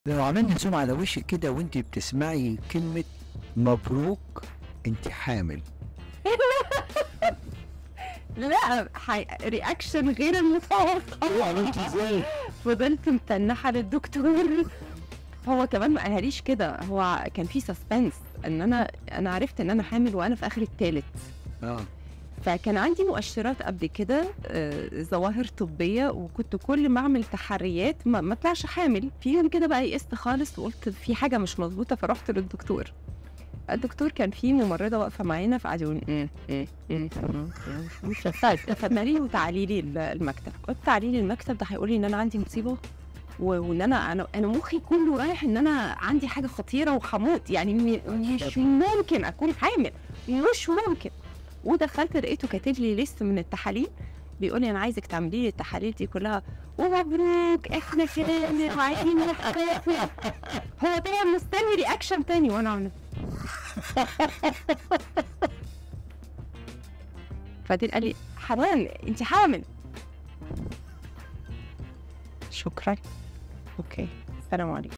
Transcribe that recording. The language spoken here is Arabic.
لو عملنا زوم على وشِك كده وأنتِ بتسمعي كلمة مبروك أنتِ حامل. لأ، ريأكشن غير المتوقع. عملتِ إزاي؟ فضلت متنحة للدكتور. هو كمان ما قالهاليش كده، هو كان في suspense إن أنا عرفت إن أنا حامل وأنا في آخر التالت. آه. فكان عندي مؤشرات قبل كده، ظواهر طبية، وكنت كل ما أعمل تحريات ما أطلعش حامل. في يوم كده بقى يئست خالص وقُلت في حاجة مش مضبوطة، فرُحت للدكتور. الدكتور كان في ممرضة واقفة معانا فقعد يقول فاتني وتعالي لي المكتب. قُلت تعالي لي المكتب، ده هيقول لي إن أنا عندي مصيبة وإن أنا مخي كله رايح إن أنا عندي حاجة خطيرة وهاموت، يعني مش ممكن أكون حامل، مش ممكن. ودخلت لقيته كاتب لي ليست من التحاليل، بيقول لي أنا عايزِك تعملي لي التحاليل دي كلها ومبروك إحنا كده وعايزين نحتفل. هو طبعًا مستني ريأكشن تاني وأنا عاملة بعدين قال لي: "حنان أنتِ حامل." شكرًا. أوكي، السلام عليكم.